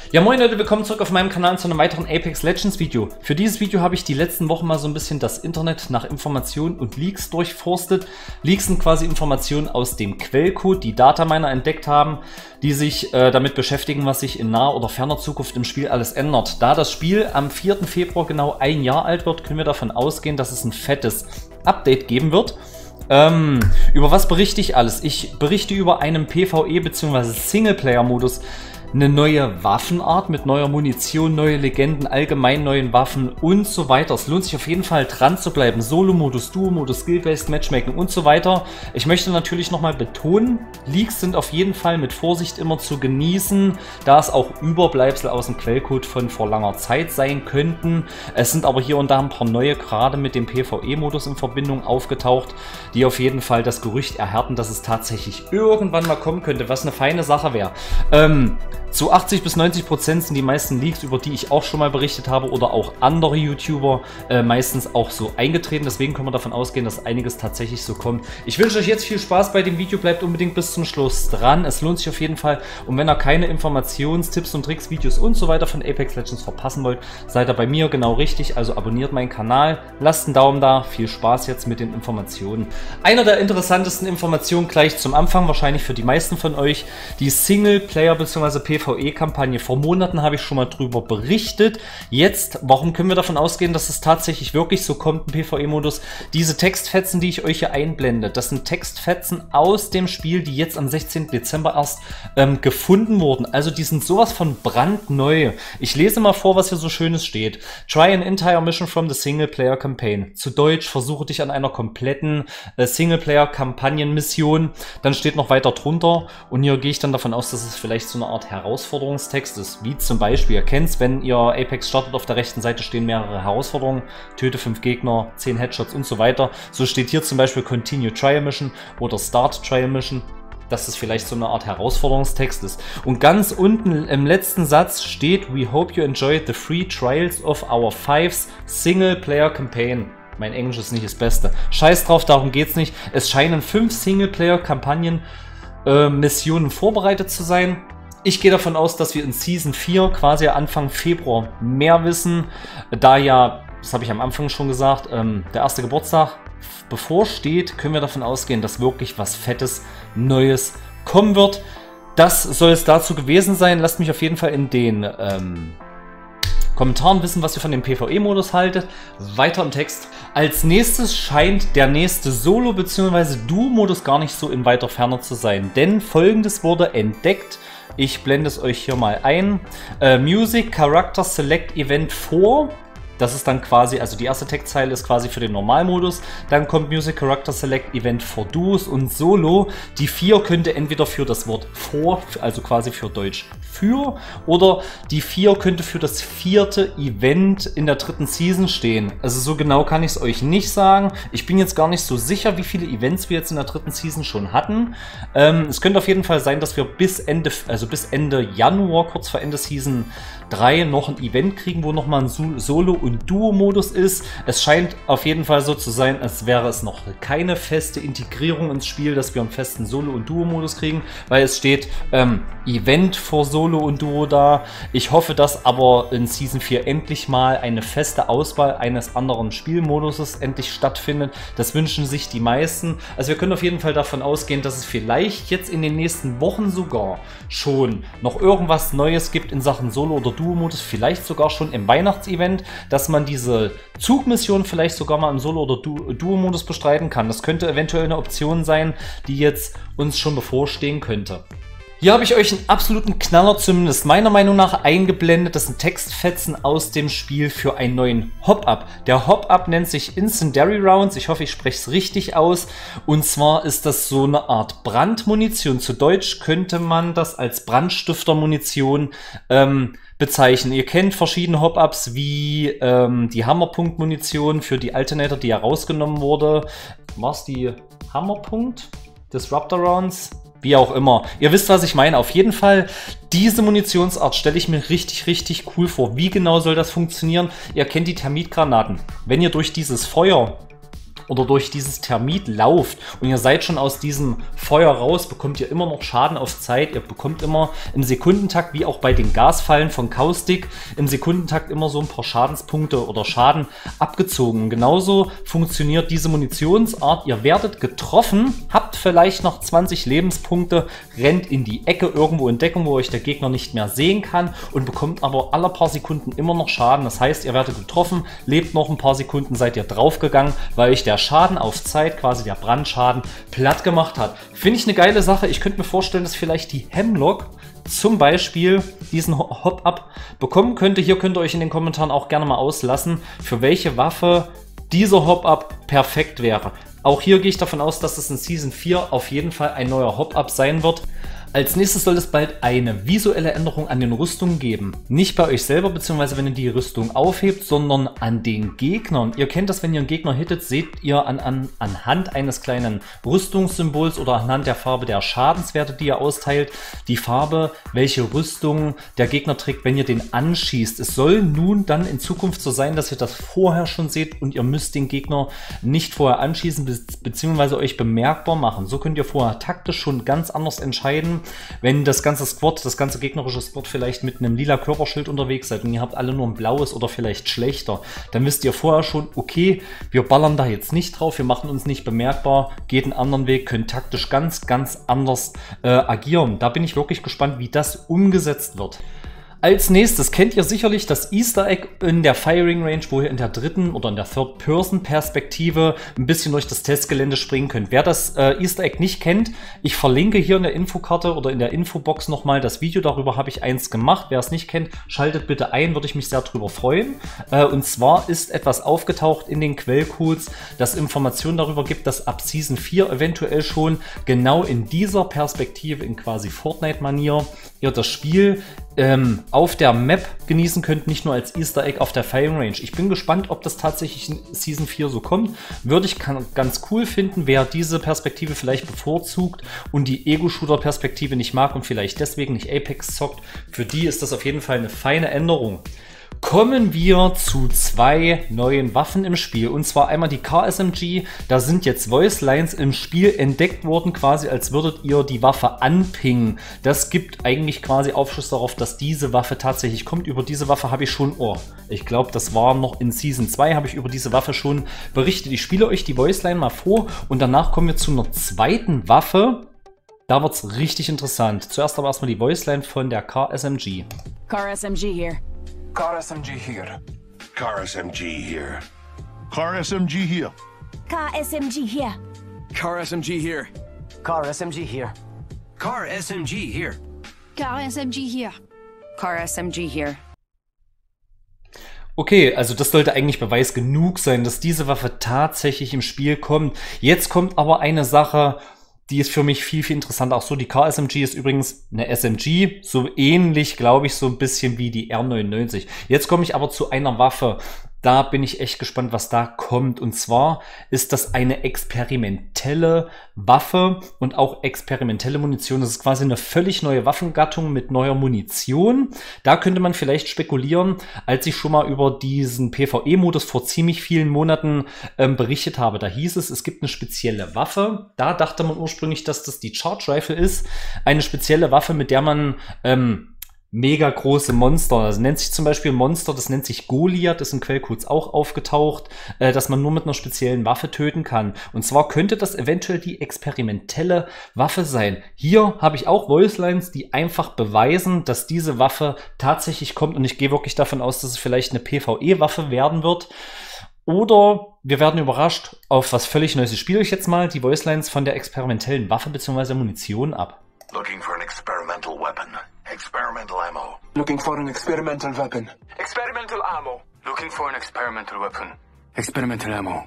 Ja moin Leute, willkommen zurück auf meinem Kanal zu einem weiteren Apex Legends Video. Für dieses Video habe ich die letzten Wochen mal so ein bisschen das Internet nach Informationen und Leaks durchforstet. Leaks sind quasi Informationen aus dem Quellcode, die Dataminer entdeckt haben, die sich damit beschäftigen, was sich in naher oder ferner Zukunft im Spiel alles ändert. Da das Spiel am 4. Februar genau ein Jahr alt wird, können wir davon ausgehen, dass es ein fettes Update geben wird. Über was berichte ich alles? Ich berichte über einen PvE bzw. Singleplayer-Modus, eine neue Waffenart mit neuer Munition, neue Legenden, allgemein neuen Waffen und so weiter. Es lohnt sich auf jeden Fall dran zu bleiben. Solo-Modus, Duo-Modus, Skill-Based Matchmaking und so weiter. Ich möchte natürlich nochmal betonen, Leaks sind auf jeden Fall mit Vorsicht immer zu genießen, da es auch Überbleibsel aus dem Quellcode von vor langer Zeit sein könnten. Es sind aber hier und da ein paar neue, gerade mit dem PvE-Modus in Verbindung aufgetaucht, die auf jeden Fall das Gerücht erhärten, dass es tatsächlich irgendwann mal kommen könnte, was eine feine Sache wäre. Zu 80 bis 90% sind die meisten Leaks, über die ich auch schon mal berichtet habe, oder auch andere YouTuber meistens auch so eingetreten. Deswegen können wir davon ausgehen, dass einiges tatsächlich so kommt. Ich wünsche euch jetzt viel Spaß bei dem Video. Bleibt unbedingt bis zum Schluss dran. Es lohnt sich auf jeden Fall. Und wenn ihr keine Tipps und Tricks, Videos und so weiter von Apex Legends verpassen wollt, seid ihr bei mir genau richtig. Also abonniert meinen Kanal, lasst einen Daumen da. Viel Spaß jetzt mit den Informationen. Einer der interessantesten Informationen gleich zum Anfang, wahrscheinlich für die meisten von euch, die Singleplayer bzw. PvE-Kampagne. Vor Monaten habe ich schon mal drüber berichtet. Jetzt, warum können wir davon ausgehen, dass es tatsächlich wirklich so kommt, ein PvE-Modus? Diese Textfetzen, die ich euch hier einblende, das sind Textfetzen aus dem Spiel, die jetzt am 16. Dezember erst gefunden wurden. Also die sind sowas von brandneu. Ich lese mal vor, was hier so Schönes steht. Try an entire mission from the Single-Player Campaign. Zu Deutsch, versuche dich an einer kompletten Singleplayer-Kampagnen-Mission. Dann steht noch weiter drunter und hier gehe ich dann davon aus, dass es vielleicht so eine Art Herausforderungstext ist, wie zum Beispiel, ihr kennt es, wenn ihr Apex startet, auf der rechten Seite stehen mehrere Herausforderungen, töte 5 Gegner, 10 Headshots und so weiter. So steht hier zum Beispiel Continue Trial Mission oder Start Trial Mission, dass es vielleicht so eine Art Herausforderungstext ist. Und ganz unten im letzten Satz steht: We hope you enjoyed the free trials of our 5 Single-Player Campaign. Mein Englisch ist nicht das Beste. Scheiß drauf, darum geht's nicht. Es scheinen 5 Singleplayer-Kampagnen Missionen vorbereitet zu sein. Ich gehe davon aus, dass wir in Season 4 quasi Anfang Februar mehr wissen, da ja, das habe ich am Anfang schon gesagt, der erste Geburtstag bevorsteht, können wir davon ausgehen, dass wirklich was Fettes, Neues kommen wird. Das soll es dazu gewesen sein. Lasst mich auf jeden Fall in den Kommentaren wissen, was ihr von dem PvE-Modus haltet. Weiter im Text. Als nächstes scheint der nächste Solo- bzw. Duo-Modus gar nicht so in weiter Ferne zu sein, denn Folgendes wurde entdeckt. Ich blende es euch hier mal ein. Music Character Select Event 4. Das ist dann quasi, also die erste Textzeile ist quasi für den Normalmodus. Dann kommt Music Character Select Event for Duos und Solo. Die 4 könnte entweder für das Wort for, also quasi für Deutsch für, oder die 4 könnte für das 4. Event in der 3. Season stehen. Also so genau kann ich es euch nicht sagen. Ich bin jetzt gar nicht so sicher, wie viele Events wir jetzt in der 3. Season schon hatten. Es könnte auf jeden Fall sein, dass wir bis Ende Januar, kurz vor Ende Season 3, noch ein Event kriegen, wo nochmal ein Solo- und Duo-Modus ist. Es scheint auf jeden Fall so zu sein, als wäre es noch keine feste Integrierung ins Spiel, dass wir einen festen Solo- und Duo-Modus kriegen, weil es steht Event vor Solo und Duo da. Ich hoffe, dass aber in Season 4 endlich mal eine feste Auswahl eines anderen Spielmoduses endlich stattfindet. Das wünschen sich die meisten. Also wir können auf jeden Fall davon ausgehen, dass es vielleicht jetzt in den nächsten Wochen sogar schon noch irgendwas Neues gibt in Sachen Solo- oder Duo-Modus, vielleicht sogar schon im Weihnachtsevent, dass man diese Zugmission vielleicht sogar mal im Solo- oder Duo-Modus bestreiten kann. Das könnte eventuell eine Option sein, die jetzt uns schon bevorstehen könnte. Hier habe ich euch einen absoluten Knaller, zumindest meiner Meinung nach, eingeblendet. Das sind Textfetzen aus dem Spiel für einen neuen Hop-Up. Der Hop-Up nennt sich Incendiary Rounds. Ich hoffe, ich spreche es richtig aus. Und zwar ist das so eine Art Brandmunition. Zu Deutsch könnte man das als Brandstiftermunition bezeichnen. Ihr kennt verschiedene Hop-Ups wie die Hammerpunkt-Munition für die Alternator, die ja rausgenommen wurde. War es die Hammerpunkt? Disruptor Rounds? Wie auch immer. Ihr wisst, was ich meine. Auf jeden Fall, diese Munitionsart stelle ich mir richtig, richtig cool vor. Wie genau soll das funktionieren? Ihr kennt die Termitgranaten. Wenn ihr durch dieses Feuer oder durch dieses Termit lauft und ihr seid schon aus diesem Feuer raus, bekommt ihr immer noch Schaden auf Zeit. Ihr bekommt immer im Sekundentakt, wie auch bei den Gasfallen von Caustic, im Sekundentakt immer so ein paar Schadenspunkte oder Schaden abgezogen. Genauso funktioniert diese Munitionsart. Ihr werdet getroffen, habt vielleicht noch 20 Lebenspunkte, rennt in die Ecke irgendwo in Deckung, wo euch der Gegner nicht mehr sehen kann und bekommt aber alle paar Sekunden immer noch Schaden. Das heißt, ihr werdet getroffen, lebt noch ein paar Sekunden, seid ihr draufgegangen, weil euch der Schaden auf Zeit, quasi der Brandschaden, platt gemacht hat. Finde ich eine geile Sache. Ich könnte mir vorstellen, dass vielleicht die Hemlock zum Beispiel diesen Hop-Up bekommen könnte. Hier könnt ihr euch in den Kommentaren auch gerne mal auslassen, für welche Waffe dieser Hop-Up perfekt wäre. Auch hier gehe ich davon aus, dass es in Season 4 auf jeden Fall ein neuer Hop-Up sein wird. Als nächstes soll es bald eine visuelle Änderung an den Rüstungen geben. Nicht bei euch selber, beziehungsweise wenn ihr die Rüstung aufhebt, sondern an den Gegnern. Ihr kennt das, wenn ihr einen Gegner hittet, seht ihr anhand eines kleinen Rüstungssymbols oder anhand der Farbe der Schadenswerte, die ihr austeilt, die Farbe, welche Rüstung der Gegner trägt, wenn ihr den anschießt. Es soll nun dann in Zukunft so sein, dass ihr das vorher schon seht und ihr müsst den Gegner nicht vorher anschießen, beziehungsweise euch bemerkbar machen. So könnt ihr vorher taktisch schon ganz anders entscheiden. Wenn das ganze Squad, das ganze gegnerische Squad vielleicht mit einem lila Körperschild unterwegs seid und ihr habt alle nur ein blaues oder vielleicht schlechter, dann wisst ihr vorher schon, okay, wir ballern da jetzt nicht drauf, wir machen uns nicht bemerkbar, geht einen anderen Weg, können taktisch ganz anders agieren. Da bin ich wirklich gespannt, wie das umgesetzt wird. Als nächstes kennt ihr sicherlich das Easter Egg in der Firing Range, wo ihr in der dritten oder in der Third-Person-Perspektive ein bisschen durch das Testgelände springen könnt. Wer das Easter Egg nicht kennt, ich verlinke hier in der Infokarte oder in der Infobox nochmal das Video, darüber habe ich eins gemacht. Wer es nicht kennt, schaltet bitte ein, würde ich mich sehr darüber freuen. Und zwar ist etwas aufgetaucht in den Quellcodes, das Informationen darüber gibt, dass ab Season 4 eventuell schon genau in dieser Perspektive, in quasi Fortnite-Manier, ihr das Spiel auf der Map genießen könnt, nicht nur als Easter Egg auf der Firing Range. Ich bin gespannt, ob das tatsächlich in Season 4 so kommt. Würde ich ganz cool finden, wer diese Perspektive vielleicht bevorzugt und die Ego-Shooter-Perspektive nicht mag und vielleicht deswegen nicht Apex zockt. Für die ist das auf jeden Fall eine feine Änderung. Kommen wir zu zwei neuen Waffen im Spiel, und zwar einmal die KSMG. Da sind jetzt Voice Lines im Spiel entdeckt worden, quasi als würdet ihr die Waffe anpingen. Das gibt eigentlich quasi Aufschluss darauf, dass diese Waffe tatsächlich kommt. Über diese Waffe habe ich schon, ich glaube, das war noch in Season 2, habe ich über diese Waffe schon berichtet. Ich spiele euch die Voice Line mal vor und danach kommen wir zu einer zweiten Waffe. Da wird es richtig interessant. Zuerst aber erstmal die Voice Line von der KSMG. KSMG here. Car SMG here. Car SMG here. Car SMG here. Car SMG here. Car SMG here. Car SMG here. Car SMG here. Car SMG here. Car SMG here. Okay, also das sollte eigentlich Beweis genug sein, dass diese Waffe tatsächlich im Spiel kommt. Jetzt kommt aber eine Sache, die ist für mich viel interessanter. Auch so, die KSMG ist übrigens eine SMG, so ähnlich, glaube ich, so ein bisschen wie die R99. Jetzt komme ich aber zu einer Waffe. Da bin ich echt gespannt, was da kommt. Und zwar ist das eine experimentelle Waffe und auch experimentelle Munition. Das ist quasi eine völlig neue Waffengattung mit neuer Munition. Da könnte man vielleicht spekulieren, als ich schon mal über diesen PvE-Modus vor ziemlich vielen Monaten berichtet habe. Da hieß es, es gibt eine spezielle Waffe. Da dachte man ursprünglich, dass das die Charge Rifle ist. Eine spezielle Waffe, mit der man mega große Monster, das nennt sich zum Beispiel Monster, das nennt sich Goliath, das ist in Quellcodes auch aufgetaucht, dass man nur mit einer speziellen Waffe töten kann. Und zwar könnte das eventuell die experimentelle Waffe sein. Hier habe ich auch Voice Lines, die einfach beweisen, dass diese Waffe tatsächlich kommt, und ich gehe wirklich davon aus, dass es vielleicht eine PvE-Waffe werden wird. Oder wir werden überrascht auf was völlig Neues. Ich spiele euch jetzt mal die Voice Lines von der experimentellen Waffe bzw. Munition ab. Looking for an experimental weapon. Experimental ammo. Looking for an experimental weapon. Experimental ammo. Looking for an experimental weapon. Experimental ammo.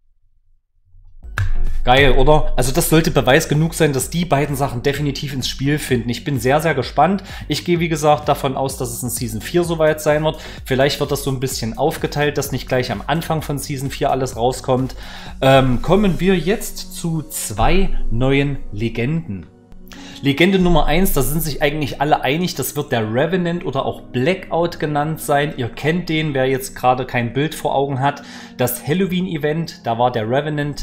Geil, oder? Also das sollte Beweis genug sein, dass die beiden Sachen definitiv ins Spiel finden. Ich bin sehr gespannt. Ich gehe, wie gesagt, davon aus, dass es in Season 4 soweit sein wird. Vielleicht wird das so ein bisschen aufgeteilt, dass nicht gleich am Anfang von Season 4 alles rauskommt. Kommen wir jetzt zu zwei neuen Legenden. Legende Nummer 1, da sind sich eigentlich alle einig, das wird der Revenant oder auch Blackout genannt sein. Ihr kennt den, wer jetzt gerade kein Bild vor Augen hat. Das Halloween-Event, da war der Revenant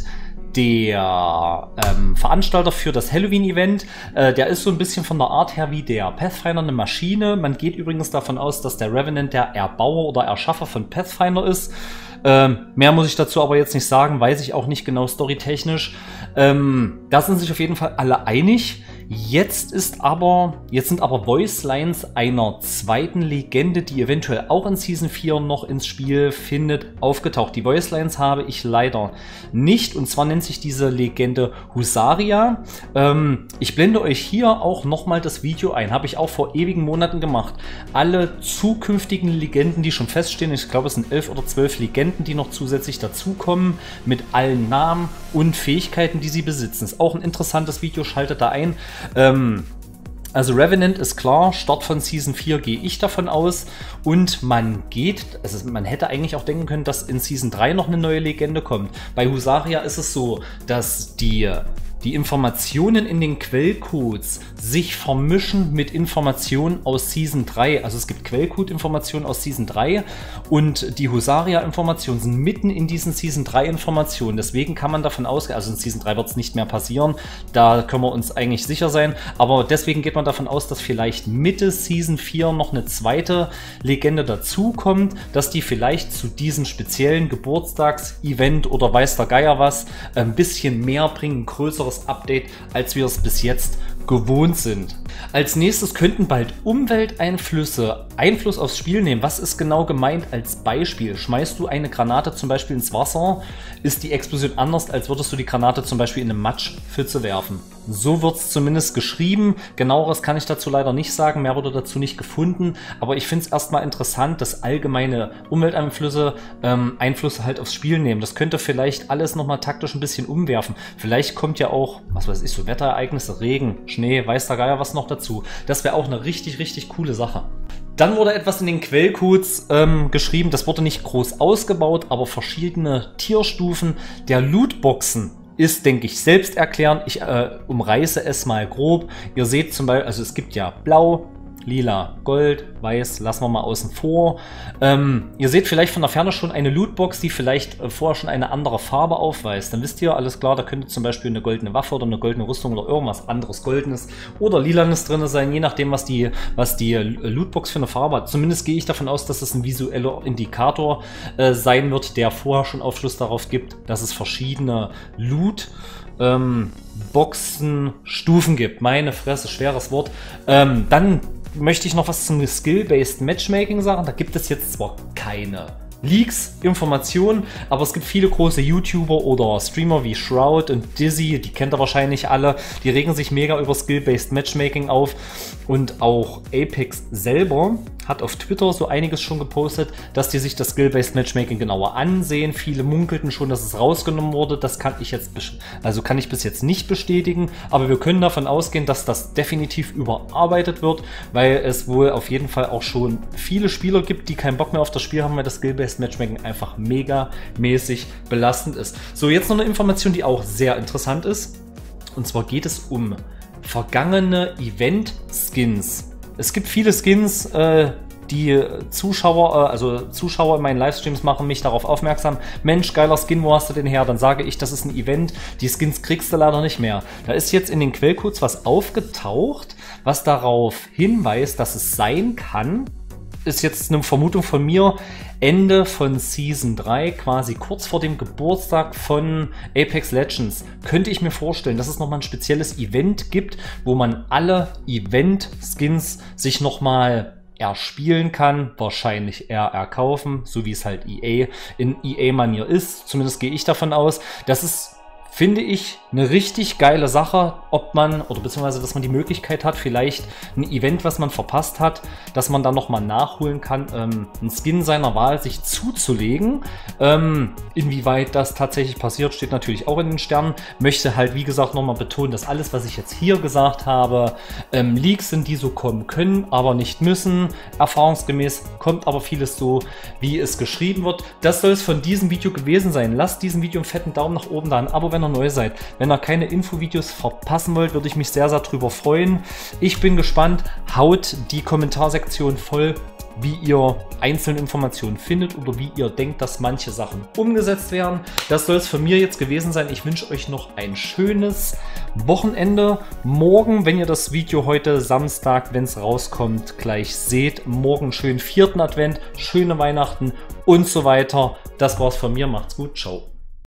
der Veranstalter für das Halloween-Event. Der ist so ein bisschen von der Art her wie der Pathfinder, eine Maschine. Man geht übrigens davon aus, dass der Revenant der Erbauer oder Erschaffer von Pathfinder ist. Mehr muss ich dazu aber jetzt nicht sagen, weiß ich auch nicht genau storytechnisch. Da sind sich auf jeden Fall alle einig. Jetzt sind aber Voicelines einer zweiten Legende, die eventuell auch in Season 4 noch ins Spiel findet, aufgetaucht. Die Voicelines habe ich leider nicht, und zwar nennt sich diese Legende Husaria. Ich blende euch hier auch nochmal das Video ein, habe ich auch vor ewigen Monaten gemacht. Alle zukünftigen Legenden, die schon feststehen, ich glaube es sind 11 oder 12 Legenden, die noch zusätzlich dazukommen, mit allen Namen und Fähigkeiten, die sie besitzen. Ist auch ein interessantes Video, schaltet da ein. Also Revenant ist klar, Start von Season 4 gehe ich davon aus, und man hätte eigentlich auch denken können, dass in Season 3 noch eine neue Legende kommt. Bei Husaria ist es so, dass die Informationen in den Quellcodes sich vermischen mit Informationen aus Season 3. Also es gibt Quellcode-Informationen aus Season 3 und die Husaria-Informationen sind mitten in diesen Season 3-Informationen. Deswegen kann man davon ausgehen, also in Season 3 wird es nicht mehr passieren, da können wir uns eigentlich sicher sein, aber deswegen geht man davon aus, dass vielleicht Mitte Season 4 noch eine zweite Legende dazukommt, dass die vielleicht zu diesem speziellen Geburtstags-Event oder weiß der Geier was ein bisschen mehr bringen, ein größeres Update, als wir es bis jetzt gewohnt sind. Als nächstes könnten bald Umwelteinflüsse Einfluss aufs Spiel nehmen. Was ist genau gemeint als Beispiel? Schmeißt du eine Granate zum Beispiel ins Wasser, ist die Explosion anders, als würdest du die Granate zum Beispiel in eine Matschpfütze werfen. So wird es zumindest geschrieben. Genaueres kann ich dazu leider nicht sagen, mehr wurde dazu nicht gefunden, aber ich finde es erstmal interessant, dass allgemeine Umwelteinflüsse Einfluss halt aufs Spiel nehmen. Das könnte vielleicht alles nochmal taktisch ein bisschen umwerfen. Vielleicht kommt ja auch, was weiß ich, so Wetterereignisse, Regen, Schnee, weiß der Geier was noch dazu. Das wäre auch eine richtig, richtig coole Sache. Dann wurde etwas in den Quellcodes geschrieben, das wurde nicht groß ausgebaut, aber verschiedene Tierstufen der Lootboxen ist, denke ich, selbsterklärend. Ich umreiße es mal grob. Ihr seht zum Beispiel, also es gibt ja Blau, Lila, Gold, Weiß, lassen wir mal außen vor. Ihr seht vielleicht von der Ferne schon eine Lootbox, die vielleicht vorher schon eine andere Farbe aufweist. Dann wisst ihr, alles klar, da könnte zum Beispiel eine goldene Waffe oder eine goldene Rüstung oder irgendwas anderes Goldenes oder Lilanes drin sein, je nachdem, was die Lootbox für eine Farbe hat. Zumindest gehe ich davon aus, dass es ein visueller Indikator sein wird, der vorher schon Aufschluss darauf gibt, dass es verschiedene Boxen-Stufen gibt. Meine Fresse, schweres Wort. Dann möchte ich noch was zum Skill-Based Matchmaking sagen. Da gibt es jetzt zwar keine Leaks, Informationen, aber es gibt viele große YouTuber oder Streamer wie Shroud und Dizzy, die kennt ihr wahrscheinlich alle, die regen sich mega über Skill-Based Matchmaking auf, und auch Apex selber hat auf Twitter so einiges schon gepostet, dass die sich das Skill-Based Matchmaking genauer ansehen. Viele munkelten schon, dass es rausgenommen wurde. Das kann ich bis jetzt nicht bestätigen, aber wir können davon ausgehen, dass das definitiv überarbeitet wird, weil es wohl auf jeden Fall auch schon viele Spieler gibt, die keinen Bock mehr auf das Spiel haben, weil das Skill-Based Matchmaking einfach megamäßig belastend ist. So, jetzt noch eine Information, die auch sehr interessant ist. Und zwar geht es um vergangene Event-Skins. Es gibt viele Skins, die Zuschauer in meinen Livestreams machen mich darauf aufmerksam. Mensch, geiler Skin, wo hast du den her? Dann sage ich, das ist ein Event. Die Skins kriegst du leider nicht mehr. Da ist jetzt in den Quellcodes was aufgetaucht, was darauf hinweist, dass es sein kann, ist jetzt eine Vermutung von mir, Ende von Season 3, quasi kurz vor dem Geburtstag von Apex Legends, könnte ich mir vorstellen, dass es nochmal ein spezielles Event gibt, wo man alle Event-Skins sich nochmal erspielen kann, wahrscheinlich eher erkaufen, so wie es halt EA in EA-Manier ist. Zumindest gehe ich davon aus. Das ist, finde ich, eine richtig geile Sache, ob man, oder beziehungsweise, dass man die Möglichkeit hat, vielleicht ein Event, was man verpasst hat, dass man dann nochmal nachholen kann, einen Skin seiner Wahl sich zuzulegen. Inwieweit das tatsächlich passiert, steht natürlich auch in den Sternen. Möchte halt, wie gesagt, nochmal betonen, dass alles, was ich jetzt hier gesagt habe, Leaks sind, die so kommen können, aber nicht müssen. Erfahrungsgemäß kommt aber vieles so, wie es geschrieben wird. Das soll es von diesem Video gewesen sein. Lasst diesem Video einen fetten Daumen nach oben da, ein Abo, wenn ihr neu seid. Wenn ihr keine Infovideos verpassen wollt, würde ich mich sehr, sehr drüber freuen. Ich bin gespannt. Haut die Kommentarsektion voll, wie ihr einzelne Informationen findet oder wie ihr denkt, dass manche Sachen umgesetzt werden. Das soll es von mir jetzt gewesen sein. Ich wünsche euch noch ein schönes Wochenende. Morgen, wenn ihr das Video heute Samstag, wenn es rauskommt, gleich seht, morgen schönen 4. Advent, schöne Weihnachten und so weiter. Das war's von mir. Macht's gut. Ciao.